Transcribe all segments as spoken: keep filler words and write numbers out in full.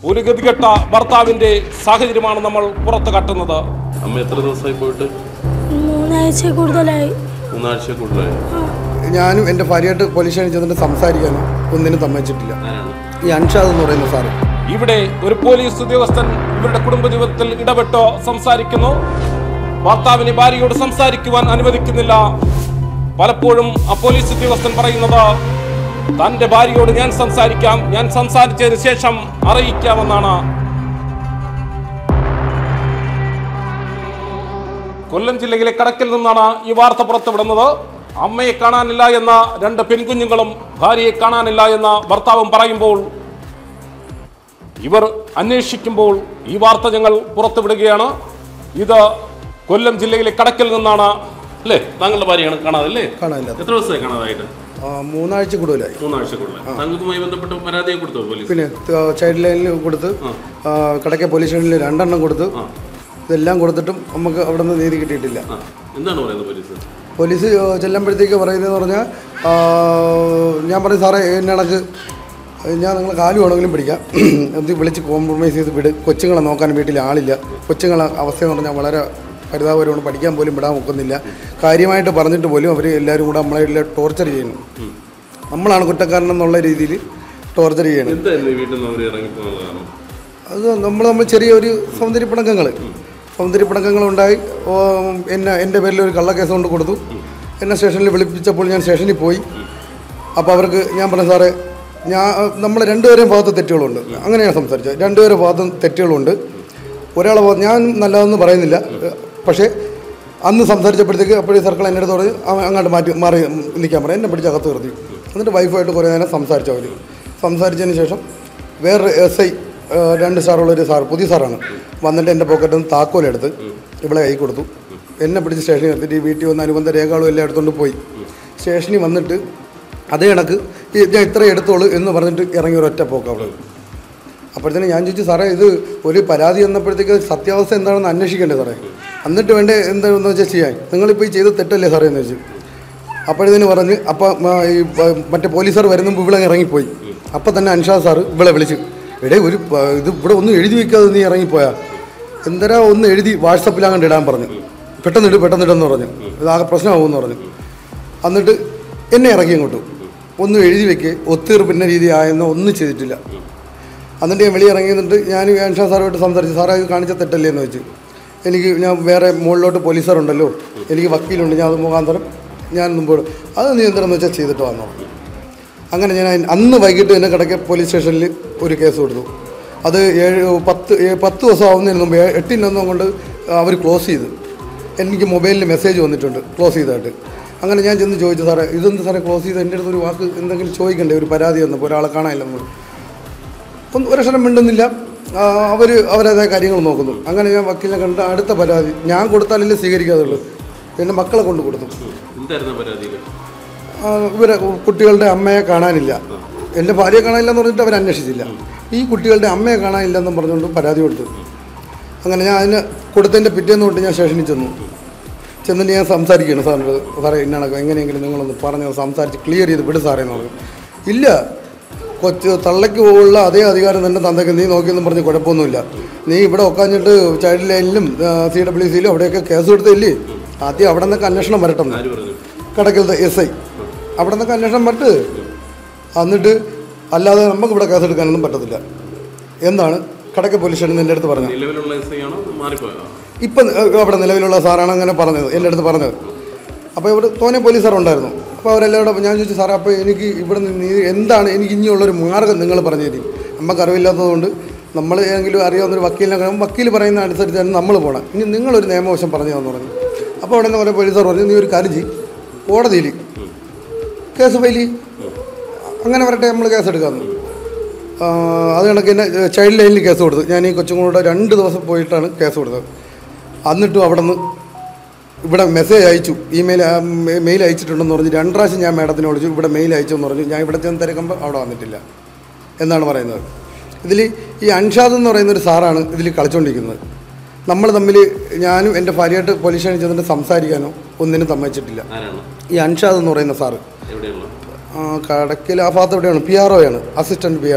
ഒരു ഗതികെട്ട ഭർത്താവിന്റെ സാഹചര്യമാണ് നമ്മൾ പുറത്തു കാട്ടുന്നത്. അമ്മ എത്ര ദിവസമായി പോയിട്ട്? മൂന്നാഴ്ച കൂടുതലായി. മൂന്നാഴ്ച കൂടുതലായി. ഞാനും എൻ്റെ ഭാര്യയായിട്ട് പോലീസ് സ്റ്റേഷനിൽ ചെന്നിട്ട് സംസാരിക്കാനോ ഒന്നിനും സമ്മതിച്ചിട്ടില്ല. ഈ അൻഷാദ് എന്ന് പറയുന്ന സാറ് ഇവിടെ ഒരു പോലീസ് ഉദ്യോഗസ്ഥൻ ഇവരുടെ കുടുംബ ജീവിതത്തിൽ ഇടപെട്ടോ സംസാരിക്കുന്നു. ഭർത്താവിനെ ഭാര്യയോട് സംസാരിക്കുവാൻ അനുവദിക്കുന്നില്ല. പലപ്പോഴും ആ പോലീസ് ഉദ്യോഗസ്ഥൻ പറയുന്നത് തന്റെ ഭാര്യയോട് ഞാൻ സംസാരിക്കാം, ഞാൻ സംസാരിച്ചതിന് ശേഷം അറിയിക്കാമെന്നാണ്. കൊല്ലം ജില്ലയിലെ കടക്കിൽ നിന്നാണ് ഈ വാർത്ത പുറത്തുവിടുന്നത്. അമ്മയെ കാണാനില്ല എന്ന രണ്ട് പെൺകുഞ്ഞുങ്ങളും ഭാര്യയെ കാണാനില്ല എന്ന ഭർത്താവും പറയുമ്പോൾ ഇവർ അന്വേഷിക്കുമ്പോൾ ഈ വാർത്ത ഞങ്ങൾ പുറത്തുവിടുകയാണ്. ഇത് കൊല്ലം ജില്ലയിലെ കടക്കിൽ നിന്നാണ്. അല്ലേ, താങ്കളുടെ ഭാര്യയാണ് കാണാതല്ലേ? കാണാനില്ല. എത്ര ദിവസമായി കാണാതായിട്ട്? മൂന്നാഴ്ച കൂടുതലായി. മൂന്നാഴ്ച കൂടുതലായി. താങ്കളുമായി ബന്ധപ്പെട്ട് പരാതിയെ കൊടുത്തു പോലീസ്? പിന്നെ ചൈൽഡ് ലൈനിൽ കൊടുത്ത്, കടക്കെ പോലീസ് സ്റ്റേഷനിൽ രണ്ടെണ്ണം കൊടുത്ത്, ഇതെല്ലാം കൊടുത്തിട്ടും നമുക്ക് അവിടെ നിന്ന് നീതി കിട്ടിയിട്ടില്ല. എന്താണ് പറയുന്നത് പോലീസ്? പോലീസ് ചെല്ലുമ്പോഴത്തേക്ക് പറയുന്നതെന്ന് പറഞ്ഞാൽ, ഞാൻ പറയും സാറേ എന്നണക്ക് ഞാൻ നിങ്ങൾ കാല് വേണമെങ്കിലും പിടിക്കാം, ഇത് വിളിച്ച് കോംപ്രമൈസ് ചെയ്ത് വിട്, കൊച്ചുങ്ങളെ നോക്കാൻ വീട്ടിൽ ആളില്ല, കൊച്ചുങ്ങളെ അവസ്ഥയെന്ന് പറഞ്ഞാൽ വളരെ പരിതാപകരമാണ്, പഠിക്കാൻ പോലും വിടാൻ ഒക്കുന്നില്ല. കാര്യമായിട്ട് പറഞ്ഞിട്ട് പോലും അവർ എല്ലാവരും കൂടെ നമ്മളെ ടോർച്ചർ ചെയ്യുന്നു. നമ്മളാണ് കുറ്റക്കാരനെന്നുള്ള രീതിയിൽ ടോർച്ചർ ചെയ്യണം. അത് നമ്മൾ നമ്മൾ ചെറിയൊരു സൗന്ദര്യപ്പിണക്കങ്ങൾ സൗന്ദര്യപ്പിണക്കങ്ങളുണ്ടായി എന്നെ എൻ്റെ പേരിൽ ഒരു കള്ളക്കേസ് കൊണ്ട് കൊടുത്തു. എന്നെ സ്റ്റേഷനിൽ വിളിപ്പിച്ചപ്പോൾ ഞാൻ സ്റ്റേഷനിൽ പോയി. അപ്പോൾ അവർക്ക് ഞാൻ പറഞ്ഞു സാറേ, ഞാൻ നമ്മൾ രണ്ടുപേരെയും ഭാഗത്ത് തെറ്റുകളുണ്ട്, അങ്ങനെയാണ് സംസാരിച്ചത്. രണ്ടുപേരും ഭാഗത്തും തെറ്റുകളുണ്ട്. ഒരാളെ ഞാൻ നല്ലതെന്ന് പറയുന്നില്ല, പക്ഷേ അന്ന് സംസാരിച്ചപ്പോഴത്തേക്ക് അപ്പോഴേ സർക്കിൾ എൻ്റെ അടുത്ത് പറഞ്ഞ് അങ്ങോട്ട് മാറ്റി മാറി നിൽക്കാൻ പറയും. എന്നെ പിടിച്ച് അകത്ത് നിർത്തി. എന്നിട്ട് വൈഫായിട്ട് കുറേ നേരം സംസാരിച്ചു. അവർ സംസാരിച്ചതിന് ശേഷം വേറൊരു എസ് ഐ രണ്ട് സാറുള്ളൊരു സാർ, പുതിയ സാറാണ്, വന്നിട്ട് എൻ്റെ പോക്കറ്റിൽ നിന്ന് താക്കോലെടുത്ത് ഇവിടെ കൈ കൊടുത്തു. എന്നെ പിടിച്ച് സ്റ്റേഷനിൽ എടുത്തിട്ട് ഈ വീട്ടിൽ വന്ന് അനുബന്ധ രേഖകളും എല്ലാം എടുത്തുകൊണ്ട് പോയി. സ്റ്റേഷനിൽ വന്നിട്ട് അതേ കണക്ക് ഞാൻ ഇത്ര എടുത്തോളൂ എന്ന് പറഞ്ഞിട്ട് ഇറങ്ങി ഒരൊറ്റ പോക്ക് അവിടെ. അപ്പോഴത്തേനും ഞാൻ ചോദിച്ചു സാറേ, ഇത് ഒരു പരാതി വന്നപ്പോഴത്തേക്ക് സത്യാവസ്ഥ എന്താണെന്ന് അന്വേഷിക്കേണ്ടത് സാറേ, എന്നിട്ട് വേണ്ടേ എന്താണെന്ന് വെച്ചാൽ ചെയ്യാൻ, നിങ്ങളിപ്പോൾ ഈ ചെയ്ത് തെറ്റല്ലേ സാറേ എന്ന് ചോദിച്ചു. അപ്പോഴത്തേന് പറഞ്ഞ് അപ്പം ഈ മറ്റേ പോലീസുകാർ വരുന്ന മുമ്പ് ഇവിടെ ഇറങ്ങിപ്പോയി. അപ്പം തന്നെ അൻഷാദ് സാറ് ഇവിടെ വിളിച്ചു, എടേ ഒരു ഇത് ഇവിടെ ഒന്നും എഴുതി വയ്ക്കാതെ നീ ഇറങ്ങിപ്പോയാ, എന്തരാ ഒന്ന് എഴുതി വാട്സപ്പിൽ അങ്ങോട്ട് ഇടാൻ പറഞ്ഞു, പെട്ടെന്നിട്ട് പെട്ടെന്നിട്ടെന്ന് പറഞ്ഞു, ഇതാകെ പ്രശ്നമാകുമെന്ന് പറഞ്ഞു. എന്നിട്ട് എന്നെ ഇറക്കി അങ്ങോട്ട് ഒന്നും എഴുതി വെക്കുക, ഒത്തീർപ്പിൻ്റെ രീതി ആയെന്നോ ഒന്നും ചെയ്തിട്ടില്ല. എന്നിട്ട് ഞാൻ വെളിയിറങ്ങി നിന്നിട്ട് ഞാൻ അൻഷാദ് സാറുമായിട്ട് സംസാരിച്ചു. സാറേ ഇത് കാണിച്ച തെറ്റല്ലേ എന്ന് വെച്ച്, എനിക്ക് ഞാൻ വേറെ മുകളിലോട്ട് പോലീസുകാരുണ്ടല്ലോ, എനിക്ക് വക്കീലുണ്ട്, ഞാൻ അത് മുഖാന്തരം ഞാൻ മുമ്പോട്ട് അത് നീ എന്താണെന്ന് വെച്ചാൽ ചെയ്തിട്ട് വന്നോ. അങ്ങനെ ഞാൻ അന്ന് വൈകിട്ട് തന്നെ കിടക്കെ പോലീസ് സ്റ്റേഷനിൽ ഒരു കേസ് കൊടുത്തു. അത് ഏഴ് പത്ത് പത്ത് ദിവസം ആവുന്നതിന് മുമ്പ് എട്ടിനൊന്നും കൊണ്ട് അവർ ക്ലോസ് ചെയ്ത്, എനിക്ക് മൊബൈലിൽ മെസ്സേജ് വന്നിട്ടുണ്ട് ക്ലോസ് ചെയ്തതായിട്ട്. അങ്ങനെ ഞാൻ ചെന്ന് ചോദിച്ചു, സാറേ ഇതെന്ത് സാറേ ക്ലോസ് ചെയ്ത്, എൻ്റെ അടുത്ത് ഒരു വാക്ക് എന്തെങ്കിലും ചോദിക്കണ്ടേ, ഒരു പരാതി വന്നപ്പോൾ ഒരാളെ കാണാനില്ല, നമ്മൾ ഒന്നും ഒരക്ഷരം മിണ്ടുന്നില്ല. അവർ അവരേതായ കാര്യങ്ങൾ നോക്കുന്നു. അങ്ങനെ ഞാൻ വക്കീലിനെ കണ്ട് അടുത്ത പരാതി ഞാൻ കൊടുത്താലല്ലേ സ്വീകരിക്കാതുള്ളൂ, എൻ്റെ മക്കളെ കൊണ്ട് കൊടുത്തു. ഇവരെ കുട്ടികളുടെ അമ്മയെ കാണാനില്ല, എൻ്റെ ഭാര്യയെ കാണാനില്ല എന്ന് പറഞ്ഞിട്ട് അവർ അന്വേഷിച്ചില്ല, ഈ കുട്ടികളുടെ അമ്മയെ കാണാനില്ലെന്നും പറഞ്ഞുകൊണ്ട് പരാതി കൊടുത്തു. അങ്ങനെ ഞാൻ അതിന് കൊടുത്തതിൻ്റെ പിറ്റേന്ന് തൊട്ട് ഞാൻ സ്റ്റേഷനിൽ ചെന്നു. ചെന്നിട്ട് ഞാൻ സംസാരിക്കുകയാണ് സാറിനോട്, സാറേ ഇന്നണക്കം എങ്ങനെയെങ്കിലും നിങ്ങളൊന്ന് പറഞ്ഞ് സംസാരിച്ച് ക്ലിയർ ചെയ്ത് വിട് സാറേ എന്ന് പറഞ്ഞു. ഇല്ല, കൊച്ച് തള്ളയ്ക്ക് പോകുള്ള അതേ അധികാരം തന്നെ തന്നേക്ക്, നീ നോക്കിയെന്നും പറഞ്ഞ് കുഴപ്പമൊന്നുമില്ല, നീ ഇവിടെ ഒക്കാഞ്ഞിട്ട് ചൈൽഡ് ലൈനിലും സി ഡബ്ല്യു സിയിലും അവിടെയൊക്കെ കേസ് കൊടുത്തില്ലേ, ആദ്യം അവിടെ നിന്നൊക്കെ അന്വേഷണം വരട്ടെ, കടക്കലത്തെ എസ് ഐ അവിടെ നിന്നൊക്കെ അന്വേഷണം വരട്ട്, എന്നിട്ട് അല്ലാതെ നമുക്ക് ഇവിടെ കേസ് എടുക്കാനൊന്നും പറ്റത്തില്ല എന്നാണ് കടക്ക പോലീസ് സ്റ്റേഷനിൽ എൻ്റെ അടുത്ത് പറഞ്ഞത്. ഇപ്പം അവിടെ നിലവിലുള്ള സാറാണ് അങ്ങനെ പറഞ്ഞത്, എൻ്റെ അടുത്ത് പറഞ്ഞത്. അപ്പോൾ ഇവിടെ തോനെ പോലീസുകാരുണ്ടായിരുന്നു. അപ്പോൾ അവരെല്ലാവരും ഞാൻ ചോദിച്ചു, സാറേ അപ്പോൾ എനിക്ക് ഇവിടെ നിന്ന് എന്താണ് എനിക്ക് ഇനിയുള്ളൊരു മാർഗ്ഗം നിങ്ങൾ പറഞ്ഞു തരും, നമുക്ക് അറിവില്ലാത്തതുകൊണ്ട് നമ്മൾ ഏതെങ്കിലും അറിയാവുന്നൊരു വക്കീലിനെ കഴിയുമ്പോൾ വക്കീൽ പറയുന്ന അനുസരിച്ചാണ് നമ്മൾ പോകണം, ഇനി നിങ്ങളൊരു നിയമവശം പറഞ്ഞു തന്നു പറഞ്ഞു. അപ്പോൾ അവിടെ നിന്ന് കുറേ പോലീസുകാർ പറഞ്ഞു, നീ ഒരു കാര്യം ചെയ്യും, കോടതിയിൽ കേസ് ഫയൽ ചെയ്യും, അങ്ങനെ വരട്ടെ നമ്മൾ കേസ് എടുക്കാമെന്ന്. അത് കണക്ക് തന്നെ ചൈൽഡ് ലൈനിൽ കേസ് കൊടുത്തു. ഞാൻ ഈ കൊച്ചുങ്ങളുടെ രണ്ട് ദിവസം പോയിട്ടാണ് കേസ് കൊടുത്തത്. എന്നിട്ടും അവിടെ നിന്ന് ഇവിടെ മെസ്സേജ് അയച്ചു, ഇമെയിൽ മെയിൽ അയച്ചിട്ടുണ്ടെന്ന് പറഞ്ഞ് രണ്ട് പ്രാവശ്യം ഞാൻ മാഡത്തിനെ വിളിച്ചു, ഇവിടെ മെയിൽ അയച്ചു എന്ന് പറഞ്ഞു. ഞാൻ ഇവിടെ ചെന്ന് തിരക്കുമ്പോൾ അവിടെ വന്നിട്ടില്ല എന്നാണ് പറയുന്നത്. ഇതിൽ ഈ അൻഷാദ് എന്ന് പറയുന്നൊരു സാറാണ് ഇതിൽ കളിച്ചുകൊണ്ടിരിക്കുന്നത്. നമ്മൾ തമ്മിൽ ഞാനും എൻ്റെ ഭാര്യയായിട്ട് പോലീസ് സ്റ്റേഷനിൽ ചെന്നിട്ട് സംസാരിക്കാനോ ഒന്നിനും സമ്മതിച്ചിട്ടില്ല. ഈ അൻഷാദ് എന്ന് പറയുന്ന സാറ് കടക്കിൽ ആ ഭാഗത്ത് എവിടെയാണ്, പി ആർ ഒയാണ്, അസിസ്റ്റൻറ്റ് പി ആർ ഒ.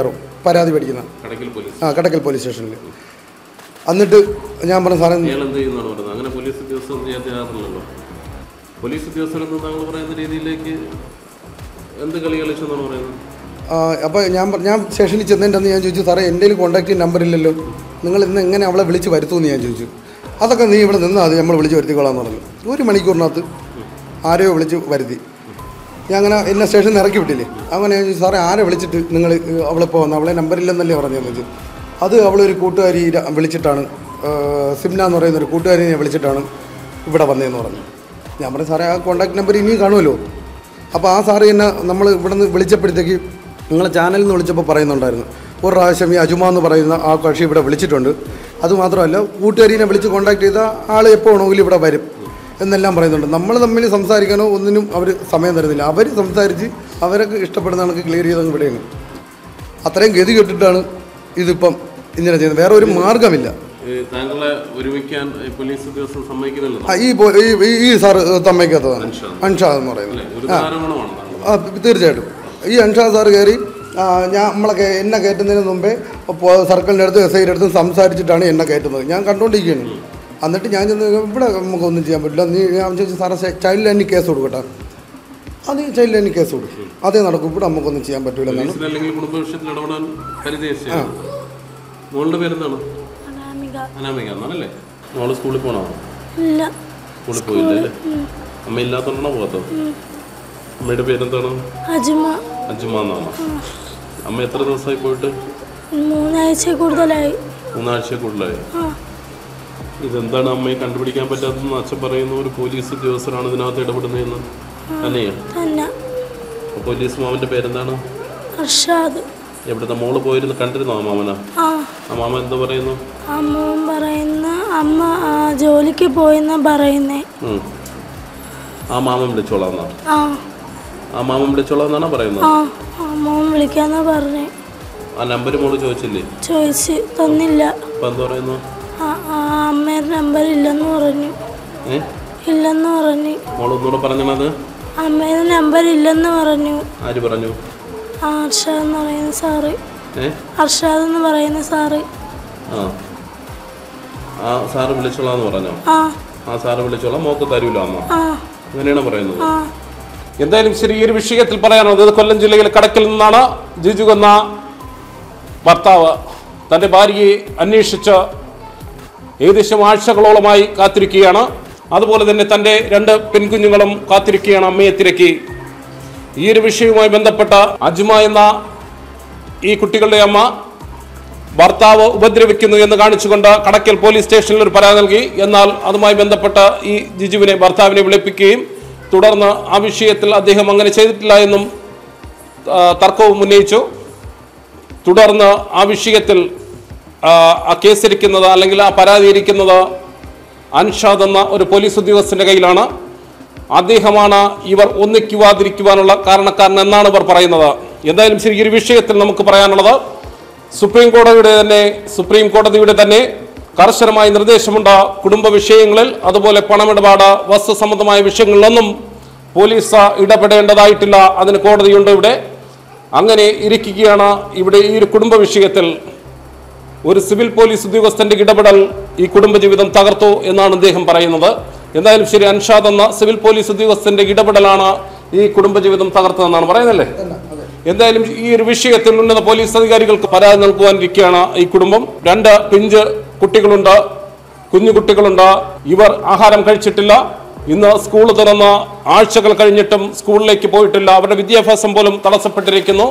പരാതി പഠിക്കുന്ന കടക്കൽ പോലീസ് ആ കടക്കൽ പോലീസ് സ്റ്റേഷനിൽ. എന്നിട്ട് ഞാൻ പറഞ്ഞ സാറേ ഇയാൾ എന്ത് ചെയ്യുന്നതാണ് പറയുന്നത്? അങ്ങനെ പോലീസ് ഉദ്യോഗസ്ഥർ ചെയ്യാൻ തയ്യാറില്ലല്ലോ. പോലീസ് ഉദ്യോഗസ്ഥരെന്ന് താങ്കൾ പറയുന്ന രീതിയിലേക്ക് എന്ത് കളി കളിച്ചെന്നാണ് പറയുന്നത്? അപ്പോൾ ഞാൻ ഞാൻ സ്റ്റേഷനിൽ ചെന്നതിൻ്റെ അന്ന് ഞാൻ ചോദിച്ചു, സാറേ എൻ്റെ കയ്യിൽ കോൺടാക്ട് നമ്പർ ഇല്ലല്ലോ, നിങ്ങൾ ഇന്ന് എങ്ങനെ അവളെ വിളിച്ച് വരുത്തുമെന്ന് ഞാൻ ചോദിച്ചു. അതൊക്കെ നീ ഇവിടെ നിന്നാൽ അത് നമ്മൾ വിളിച്ച് വരുത്തിക്കോളാന്ന് പറഞ്ഞു. ഒരു മണിക്കൂറിനകത്ത് ആരെയോ വിളിച്ച് വരുത്തി. ഞാൻ അങ്ങനെ എന്നെ സ്റ്റേഷനിൽ ഇറക്കി വിട്ടില്ലേ. അങ്ങനെ ഞാൻ ചോദിച്ചു, സാറേ ആരെ വിളിച്ചിട്ട് നിങ്ങൾ അവളിപ്പോൾ വന്നു? അവളെ നമ്പറില്ലെന്നല്ലേ പറഞ്ഞതെന്ന് ചോദിച്ചു. അത് അവളൊരു കൂട്ടുകാരി വിളിച്ചിട്ടാണ്, സിംന എന്ന് പറയുന്ന ഒരു കൂട്ടുകാരിനെ വിളിച്ചിട്ടാണ് ഇവിടെ വന്നതെന്ന് പറഞ്ഞു. ഞാൻ പറഞ്ഞു, സാറേ ആ കോൺടാക്ട് നമ്പർ ഇനിയും കാണുമല്ലോ. അപ്പോൾ ആ സാറ് എന്നെ നമ്മൾ ഇവിടെ നിന്ന് വിളിച്ചപ്പോഴത്തേക്ക് നിങ്ങളെ ചാനലിൽ നിന്ന് വിളിച്ചപ്പോൾ പറയുന്നുണ്ടായിരുന്നു, ഒരു പ്രാവശ്യം ഈ അജുമ എന്ന് പറയുന്ന ആ കക്ഷി ഇവിടെ വിളിച്ചിട്ടുണ്ട്, അതുമാത്രമല്ല കൂട്ടുകാരിനെ വിളിച്ച് കോൺടാക്ട് ചെയ്താൽ ആൾ എപ്പോൾ വേണമെങ്കിലും ഇവിടെ വരും എന്നെല്ലാം പറയുന്നുണ്ട്. നമ്മൾ തമ്മിൽ സംസാരിക്കാനോ ഒന്നിനും അവർ സമയം തരുന്നില്ല. അവർ സംസാരിച്ച് അവരൊക്കെ ഇഷ്ടപ്പെടുന്ന കണക്ക് ക്ലിയർ ചെയ്തങ്ങ് വിടുകയാണ്. അത്രയും ഗതി കെട്ടിട്ടാണ് ഇതിപ്പം ഇങ്ങനെ ചെയ്യുന്നത്. വേറെ ഒരു മാർഗമില്ല. താങ്കളെ ഒരുമിക്കാൻ പോലീസ് ഉദ്യോഗസ്ഥർ സമ്മതിക്കുന്നില്ല. ഈ ഈ സാറ് സമ്മതിക്കാത്തതാണ് അൻഷാദ് എന്ന് പറയുന്നത്. ആ തീർച്ചയായിട്ടും ഈ അൻഷാദ് സാറ് കയറി ഞാൻ നമ്മളെ എന്നെ കയറ്റുന്നതിന് മുമ്പേ സർക്കിളിൻ്റെ അടുത്തും എസ് ഐയുടെ അടുത്തും സംസാരിച്ചിട്ടാണ് എന്നെ കയറ്റുന്നത്. ഞാൻ കണ്ടുകൊണ്ടിരിക്കുകയാണ്. എന്നിട്ട് ഞാൻ ചെന്ന് ഇവിടെ നമുക്കൊന്നും ചെയ്യാൻ പറ്റില്ല, നീ ഞാൻ ചോദിച്ചു, സാറേ ചൈൽഡ് ലൈനിൽ കേസ് കൊടുക്കട്ടെ. അത് ചൈൽഡ് ലൈനിൽ കേസ് കൊടുക്കും, അതേ നടക്കും, ഇവിടെ നമുക്കൊന്നും ചെയ്യാൻ പറ്റില്ല എന്നാണ്. മോളുടെ പേരെന്താണ്? അനാമിക എന്നാണല്ലേ? മോള് സ്കൂളിൽ പോകണോ? സ്കൂളിൽ പോയില്ല അല്ലേ? അമ്മ ഇല്ലാത്തോണ്ടാണോ പോകാത്തത്? അമ്മയുടെ പേരെന്താണ്? അജുമ. അജുമ എന്നാണോ? അമ്മ എത്ര ദിവസമായി പോയിട്ട്? മൂന്നാഴ്ച കൂടുതലായി. മൂന്നാഴ്ച കൂടുതലായി. ഇതെന്താണ് അമ്മയെ കണ്ടുപിടിക്കാൻ പറ്റാത്തതെന്ന് അച്ഛൻ പറയുന്ന ഒരു പോലീസ് ഉദ്യോഗസ്ഥരാണ് ഇതിനകത്ത് ഇടപെടുന്നതെന്ന് തന്നെയാ? പോലീസ് മാമന്റെ പേരെന്താണ്? അർഷാദ്. എവിടുത്തെ മോള് പോയിരുന്നു കണ്ടിരുന്നോ ആ മാമന? ആ മാമ എന്താ പറയുന്നു? അമ്മ പറയുന്ന അമ്മ ജോലിക്ക് പോയെന്നാ പറയുന്നേ. ആ മാമൻ വിളിച്ചോളാന്നാ? ആ മാമൻ വിളിച്ചോളാന്നാണോ പറയുന്നത്? അമ്മ വിളിക്കാന്നാ പറഞ്ഞേ. ആ നമ്പർ മോള് ചോദിച്ചില്ലേ? ചോദിച്ച് തന്നില്ല. അപ്പൊ എന്താ പറയുന്നു? അമ്മയുടെ നമ്പർ ഇല്ലെന്ന് പറഞ്ഞു. ഇല്ലെന്ന് പറഞ്ഞു. മോള് ഒന്നുകൂടെ പറഞ്ഞത്? അമ്മയുടെ നമ്പർ ഇല്ലെന്ന് പറഞ്ഞു. ആര് പറഞ്ഞു? അർഷാദ് എന്ന് പറയുന്ന സാറ്. അർഷാദ് എന്ന് പറയുന്ന സാറ്. ആ ആ സാറ് വിളിച്ചോളാന്ന് പറഞ്ഞോ? ആ സാറ് വിളിച്ചോളാം, മോക്ക് തരൂല അമ്മ, അങ്ങനെയാണ് പറയുന്നത്. എന്തായാലും ശരി, ഈ ഒരു വിഷയത്തിൽ പറയാനുള്ളത് കൊല്ലം ജില്ലയിലെ കടക്കിൽ നിന്നാണ് ജിജു എന്ന ഭർത്താവ് തൻ്റെ ഭാര്യയെ അന്വേഷിച്ച് ഏകദേശം ആഴ്ചകളോളമായി കാത്തിരിക്കുകയാണ്. അതുപോലെ തന്നെ തൻ്റെ രണ്ട് പെൺകുഞ്ഞുങ്ങളും കാത്തിരിക്കുകയാണ് അമ്മയെ തിരക്കി. ഈ ഒരു വിഷയവുമായി ബന്ധപ്പെട്ട അജ്മ എന്ന ഈ കുട്ടികളുടെ അമ്മ ഭർത്താവ് ഉപദ്രവിക്കുന്നു എന്ന് കാണിച്ചുകൊണ്ട് കടക്കൽ പോലീസ് സ്റ്റേഷനിൽ ഒരു പരാതി നൽകി. എന്നാൽ അതുമായി ബന്ധപ്പെട്ട ഈ ജിജുവിനെ ഭർത്താവിനെ വിളിപ്പിക്കുകയും തുടർന്ന് ആ വിഷയത്തിൽ അദ്ദേഹം അങ്ങനെ ചെയ്തിട്ടില്ല എന്നും തർക്കവും ഉന്നയിച്ചു. തുടർന്ന് ആ വിഷയത്തിൽ ആ കേസിരിക്കുന്നത് അല്ലെങ്കിൽ ആ പരാതി ഇരിക്കുന്നത് അൻഷാദ് എന്ന ഒരു പോലീസ് ഉദ്യോഗസ്ഥന്റെ കയ്യിലാണ്. അദ്ദേഹമാണ് ഇവർ ഒന്നിക്കുവാതിരിക്കുവാനുള്ള കാരണക്കാരൻ എന്നാണ് ഇവർ പറയുന്നത്. എന്തായാലും ശരി, ഈ ഒരു വിഷയത്തിൽ നമുക്ക് പറയാനുള്ളത് സുപ്രീം കോടതിയുടെ തന്നെ സുപ്രീം കോടതിയുടെ തന്നെ കർശനമായ നിർദ്ദേശമുണ്ട്. കുടുംബ വിഷയങ്ങളിൽ അതുപോലെ പണമിടപാട്, വസ്തു സംബന്ധമായ വിഷയങ്ങളിലൊന്നും പോലീസ് ഇടപെടേണ്ടതായിട്ടില്ല. അതിന് കോടതിയുണ്ട് ഇവിടെ. അങ്ങനെ ഇരിക്കുകയാണ് ഇവിടെ ഈ ഒരു കുടുംബ വിഷയത്തിൽ ഒരു സിവിൽ പോലീസ് ഉദ്യോഗസ്ഥന്റെ ഇടപെടൽ ഈ കുടുംബജീവിതം തകർത്തു എന്നാണ് അദ്ദേഹം പറയുന്നത്. എന്തായാലും ശരി, അൻഷാദ് എന്ന സിവിൽ പോലീസ് ഉദ്യോഗസ്ഥന്റെ ഇടപെടലാണ് ഈ കുടുംബജീവിതം തകർത്തതെന്നാണ് പറയുന്നല്ലേ? എന്തായാലും ഈ ഒരു വിഷയത്തിൽ ഉന്നത പോലീസ് അധികാരികൾക്ക് പരാതി നൽകുവാനിരിക്കുകയാണ് ഈ കുടുംബം. രണ്ട് പിഞ്ച് കുട്ടികളുണ്ട്, കുഞ്ഞു കുട്ടികളുണ്ട്. ഇവർ ആഹാരം കഴിച്ചിട്ടില്ല. ഇന്ന് സ്കൂൾ തുറന്ന് ആഴ്ചകൾ കഴിഞ്ഞിട്ടും സ്കൂളിലേക്ക് പോയിട്ടില്ല. അവരുടെ വിദ്യാഭ്യാസം പോലും തടസ്സപ്പെട്ടിരിക്കുന്നു.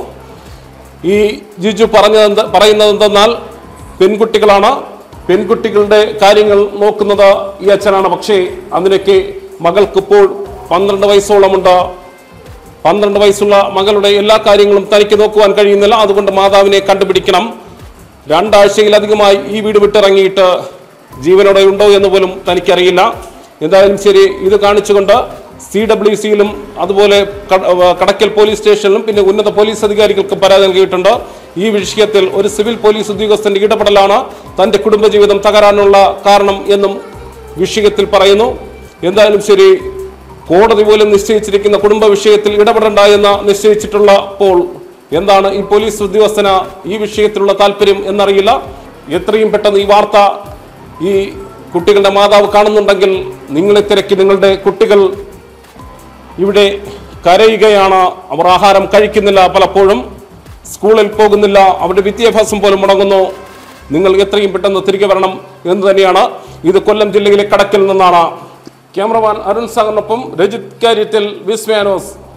ഈ ജിജു പറഞ്ഞത് പറയുന്നത് എന്തെന്നാൽ പെൺകുട്ടികളാണ്, പെൺകുട്ടികളുടെ കാര്യങ്ങൾ നോക്കുന്നത് ഈ അച്ഛനാണ്. പക്ഷേ അതിനൊക്കെ മകൾക്കിപ്പോൾ പന്ത്രണ്ട് വയസ്സോളമുണ്ട്. പന്ത്രണ്ട് വയസ്സുള്ള മകളുടെ എല്ലാ കാര്യങ്ങളും തനിക്ക് നോക്കുവാൻ കഴിയുന്നില്ല. അതുകൊണ്ട് മാതാവിനെ കണ്ടുപിടിക്കണം. രണ്ടാഴ്ചയിലധികമായി ഈ വീട് വിട്ടിറങ്ങിയിട്ട് ജീവനോടെ ഉണ്ടോ എന്ന് പോലും തനിക്കറിയില്ല. എന്തായാലും ശരി, ഇത് കാണിച്ചുകൊണ്ട് സി ഡബ്ല്യു സിയിലും അതുപോലെ കടക്കൽ പോലീസ് സ്റ്റേഷനിലും പിന്നെ ഉന്നത പോലീസ് അധികാരികൾക്ക് പരാതി നൽകിയിട്ടുണ്ട്. ഈ വിഷയത്തിൽ ഒരു സിവിൽ പോലീസ് ഉദ്യോഗസ്ഥന്റെ ഇടപെടലാണ് തൻ്റെ കുടുംബജീവിതം തകരാനുള്ള കാരണം എന്നും വിഷയത്തിൽ പറയുന്നു. എന്തായാലും ശരി, കോടതി പോലും നിശ്ചയിച്ചിരിക്കുന്ന കുടുംബ വിഷയത്തിൽ ഇടപെടേണ്ട എന്ന് നിശ്ചയിച്ചിട്ടുള്ളപ്പോൾ എന്താണ് ഈ പോലീസ് ഉദ്യോഗസ്ഥന് ഈ വിഷയത്തിലുള്ള താല്പര്യം എന്നറിയില്ല. എത്രയും പെട്ടെന്ന് ഈ വാർത്ത ഈ കുട്ടികളുടെ മാതാവ് കാണുന്നുണ്ടെങ്കിൽ നിങ്ങളെ തിരക്കി നിങ്ങളുടെ കുട്ടികൾ ഇവിടെ കരയുകയാണ്, അവർ ആഹാരം കഴിക്കുന്നില്ല, പലപ്പോഴും സ്കൂളിൽ പോകുന്നില്ല, അവരുടെ വിദ്യാഭ്യാസം പോലും മുടങ്ങുന്നു, നിങ്ങൾ എത്രയും പെട്ടെന്ന് തിരികെ വരണം എന്ന് തന്നെയാണ്. ഇത് കൊല്ലം ജില്ലയിലെ കടക്കിൽ നിന്നാണ്. ക്യാമറമാൻ അരുൺ സാഗറിനൊപ്പം രജിത് കാര്യത്തിൽ, വിസ്മയാനോസ്.